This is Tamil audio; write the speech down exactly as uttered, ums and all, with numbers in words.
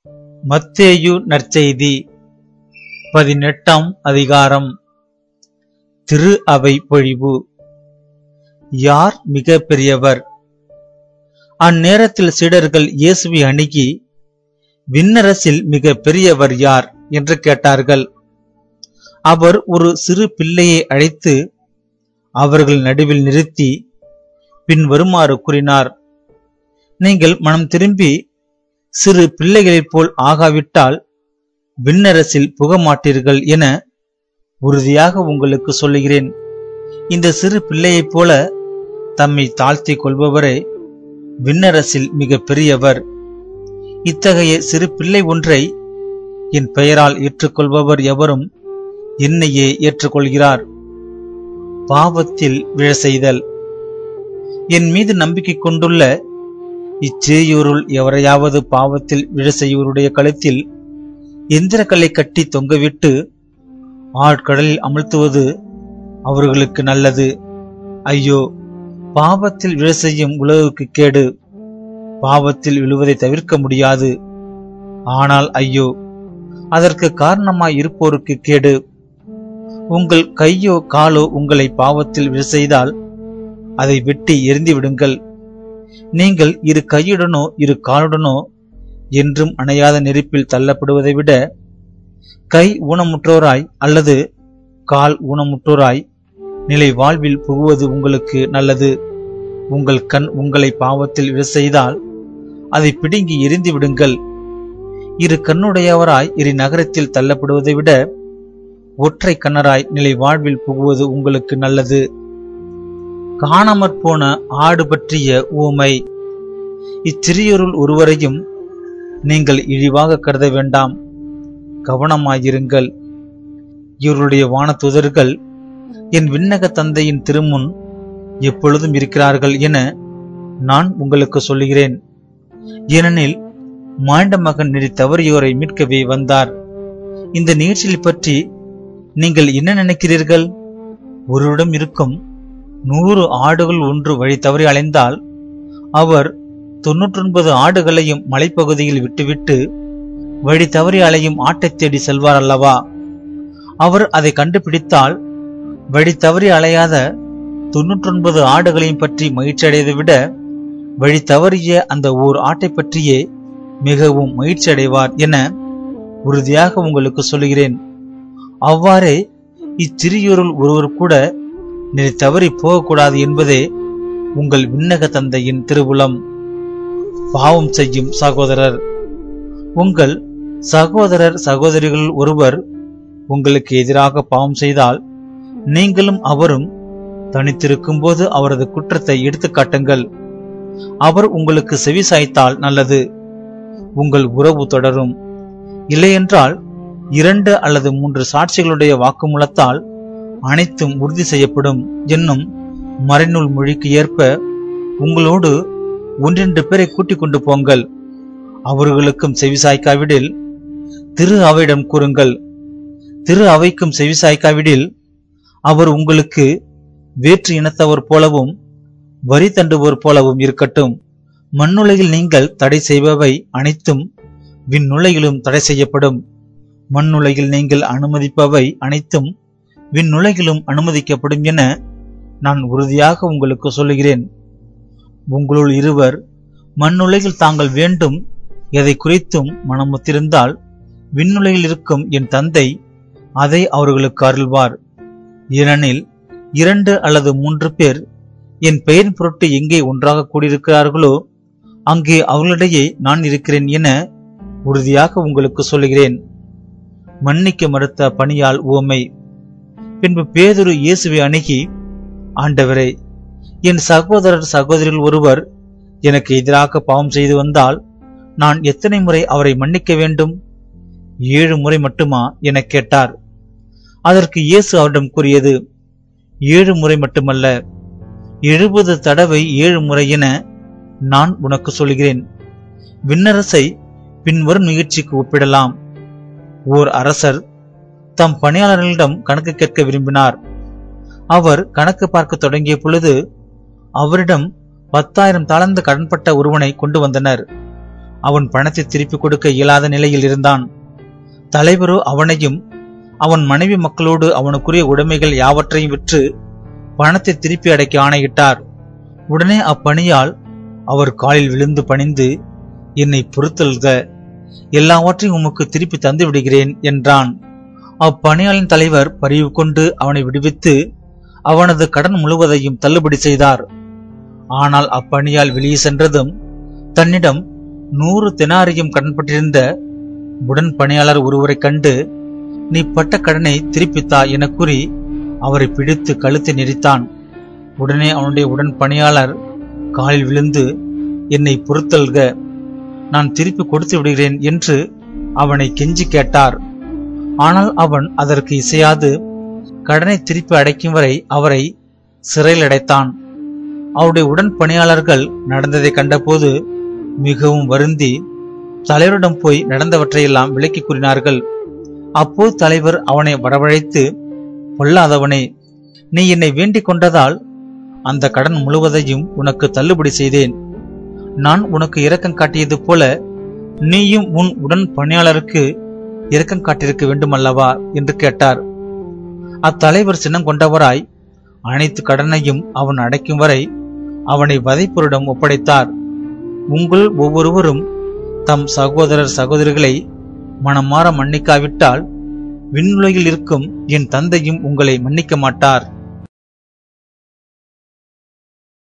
மத்தேயு நற்செய்தி பதினெட்டாம் அதிகாரம். திரு அவை பொழிவு. யார் மிக பெரியவர்? அந்நேரத்தில் சீடர்கள் இயேசுவை அணுகி, விண்ணரசில் மிக பெரியவர் யார் என்று கேட்டார்கள். அவர் ஒரு சிறு பிள்ளையை அழைத்து அவர்கள் நடுவில் நிறுத்தி பின் வருமாறு கூறினார். நீங்கள் மனம் திரும்பி சிறு பிள்ளைகளைப் போல் ஆகாவிட்டால் விண்ணரசில் புகமாட்டீர்கள் என உறுதியாக உங்களுக்கு சொல்லுகிறேன். இந்த சிறு பிள்ளையைப் போல தம்மை தாழ்த்தி கொள்பவரே விண்ணரசில் மிக பெரியவர். இத்தகைய சிறு பிள்ளை ஒன்றை என் பெயரால் ஏற்றுக்கொள்பவர் எவரும் என்னையே ஏற்றுக்கொள்கிறார். பாவத்தில் விழ செய்தல். என் மீது நம்பிக்கை கொண்டுள்ள இச்சேயூருள் எவரையாவது பாவத்தில் விழ செய்வோருடைய கழுத்தில் எந்திரக்கல்லை கட்டி தொங்கவிட்டு ஆழ்கடலில் அமழ்த்துவது அவர்களுக்கு நல்லது. ஐயோ, பாவத்தில் விழ செய்யும் உலகுக்கு கேடு. பாவத்தில் விழுவதை தவிர்க்க முடியாது. ஆனால் ஐயோ, அதற்கு காரணமாய் இருப்போருக்கு கேடு. உங்கள் கையோ காலோ உங்களை பாவத்தில் விழ செய்தால் அதை வெட்டி எரிந்து விடுங்கள். நீங்கள் இரு கையுடனோ இரு காலுடனோ என்றும் அணையாத நெருப்பில் தள்ளப்படுவதை விட கை ஊனமுற்றோராய் அல்லது கால் ஊனமுற்றோராய் நிலை வாழ்வில் புகுவது உங்களுக்கு நல்லது. உங்கள் கண் உங்களை பாவத்தில் விழ செய்தால் அதை பிடுங்கி எரிந்து விடுங்கள். இரு கண்ணுடையவராய் இரு நகரத்தில் தள்ளப்படுவதை விட ஒற்றை கண்ணராய் நிலை வாழ்வில் புகுவது உங்களுக்கு நல்லது. காணாமற் போன ஆடு பற்றிய ஊமை. இச்சிறியோருள் ஒருவரையும் நீங்கள் இழிவாக கருத வேண்டாம். கவனமாயிருங்கள். இவருடைய வானதூதர்கள் என் விண்ணக தந்தையின் திருமுன் எப்பொழுதும் இருக்கிறார்கள் என நான் உங்களுக்கு சொல்லுகிறேன். ஏனெனில் மாண்ட மகன் நெறி தவறியோரை மீட்கவே வந்தார். இந்த நிகழ்ச்சியை பற்றி நீங்கள் என்ன நினைக்கிறீர்கள்? ஒருவரிடம் இருக்கும் நூறு ஆடுகள் ஒன்று வழி தவறி அலைந்தால் அவர் தொன்னூற்றி ஒன்பது ஆடுகளையும் மலைப்பகுதியில் விட்டுவிட்டு வழி தவறி அலையும் ஆட்டை தேடி செல்வார் அல்லவா? அவர் அதை கண்டுபிடித்தால் வழி தவறி அலையாத தொன்னூற்றி ஒன்பது ஆடுகளையும் பற்றி மகிழ்ச்சி அடைவதை விட வழி தவறிய அந்த ஓர் ஆட்டை பற்றியே மிகவும் மகிழ்ச்சி அடைவார் என உறுதியாக உங்களுக்கு சொல்லுகிறேன். அவ்வாறே இச்சிறியோருள் ஒருவர் கூட நெறி தவறி போகக்கூடாது என்பதே உங்கள் விண்ணக தந்தையின் திருவுளம். பாவம் செய்யும் சகோதரர். உங்கள் சகோதரர் சகோதரிகள் ஒருவர் உங்களுக்கு எதிராக பாவம் செய்தால் நீங்களும் அவரும் தனித்திருக்கும் போது அவரது குற்றத்தை எடுத்து காட்டுங்கள். அவர் உங்களுக்கு செவி சாய்த்தால் நல்லது, உங்கள் உறவு தொடரும். இல்லையென்றால் இரண்டு அல்லது மூன்று சாட்சிகளுடைய வாக்குமூலத்தால் அனைத்தும் உறுதி செய்யப்படும் என்னும் மறைநூல் மொழிக்கு ஏற்ப உங்களோடு ஒன்றென்று பேரை கூட்டிக் கொண்டு போங்கள். அவர்களுக்கும் செவிசாய்க்காவிடில் திரு அவையிடம் கூறுங்கள். திரு அவைக்கும் செவிசாய்க்காவிடில் அவர் உங்களுக்கு வேற்று இனத்தவர் போலவும் வரி தண்டுவோர் போலவும் இருக்கட்டும். மண்ணுலகில் நீங்கள் தடை செய்பவை அனைத்தும் விண்ணுலகிலும் தடை செய்யப்படும். மண்ணுலகில் நீங்கள் அனுமதிப்பவை அனைத்தும் விண்ணுலகிலும் அனுமதிக்கப்படும் என நான் உறுதியாக உங்களுக்கு சொல்லுகிறேன். உங்களுள் இருவர் மண்ணுலகில் தாங்கள் வேண்டும் எதை குறித்தும் மனமுத்திருந்தால் விண்ணுலகில் இருக்கும் என் தந்தை அதை அவர்களுக்கு அருள்வார். ஏனெனில் இரண்டு அல்லது மூன்று பேர் என் பெயரின் பொருட்டு எங்கே ஒன்றாக கூடியிருக்கிறார்களோ அங்கே அவர்களிடையே நான் இருக்கிறேன் என உறுதியாக உங்களுக்கு சொல்லுகிறேன். மன்னிக்க மறுத்த பணியால் உவமை. பின்பு பேதுரு இயேசுவை அணுகி, ஆண்டவரே, என் சகோதரர் சகோதரிகள் ஒருவர் எனக்கு எதிராக பாவம் செய்து வந்தால் நான் எத்தனை முறை அவரை மன்னிக்க வேண்டும்? ஏழு முறை மட்டுமா என கேட்டார். அதற்கு இயேசு அவரிடம் கூறியது, ஏழு முறை மட்டுமல்ல, எழுபது தடவை ஏழு முறை என நான் உனக்கு சொல்கிறேன். விண்ணரசை பின்வரும் நிகழ்ச்சிக்கு ஒப்பிடலாம். ஓர் அரசர் தம் பணியாளர்களிடம் கணக்கு கேட்க விரும்பினார். அவர் கணக்கு பார்க்க தொடங்கிய பொழுது அவரிடம் பத்தாயிரம் தாளந்து கடன்பட்ட ஒருவனை கொண்டு வந்தனர். அவன் பணத்தை திருப்பிக் கொடுக்க இயலாத நிலையில் இருந்தான். தலைவரோ அவனையும் அவன் மனைவி மக்களோடு அவனுக்குரிய உடைமைகள் யாவற்றையும் விற்று பணத்தை திருப்பி அடைக்க ஆணையிட்டார். உடனே அப்பணியால் அவர் காலில் விழுந்து பணிந்து, என்னை பொறுத்தல்க, எல்லாவற்றையும் உமக்கு திருப்பி தந்து விடுகிறேன் என்றான். அப்பணியாளின் தலைவர் பரிவு கொண்டு அவனை விடுவித்து அவனது கடன் முழுவதையும் தள்ளுபடி செய்தார். ஆனால் அப்பணியால் வெளியே சென்றதும் தன்னிடம் நூறு தெனாரியம் கடன்பட்டிருந்த உடன் பணியாளர் ஒருவரை கண்டு, நீ பட்ட கடனை திருப்பித்தா என கூறி அவரை பிடித்து கழுத்தை நெரித்தான். உடனே அவனுடைய உடன் பணியாளர் காலில் விழுந்து, என்னை பொறுத்தல்க, நான் திருப்பி கொடுத்து விடுகிறேன் என்று அவனை கெஞ்சி கேட்டார். ஆனால் அவன் அதற்கு இசையாது கடனை திருப்பி அடைக்கும் வரை அவரை சிறையில் அடைத்தான். அவருடைய உடன் பணியாளர்கள் நடந்ததை கண்டபோது மிகவும் வருந்தி தலைவரிடம் போய் நடந்தவற்றையெல்லாம் விளக்கி கூறினார்கள். அப்போது தலைவர் அவனை வரவழைத்து, பொல்லாதவனே, நீ என்னை வேண்டிக் கொண்டதால் அந்த கடன் முழுவதையும் உனக்கு தள்ளுபடி செய்தேன். நான் உனக்கு இரக்கம் காட்டியது போல நீயும் உன் உடன் பணியாளருக்கு இரக்கம் காட்டியிருக்க வேண்டுமல்லவா என்று கேட்டார். அத்தலைவர் சின்னம் கொண்டவராய் அனைத்து கடனையும் அவன் அடைக்கும் வரை அவனை வதைப்போரிடம் ஒப்படைத்தார். உங்கள் ஒவ்வொருவரும் தம் சகோதரர் சகோதரிகளை மனமாற மன்னிக்காவிட்டால் விண்ணுலகில் இருக்கும் என் தந்தையும் உங்களை மன்னிக்க மாட்டார்.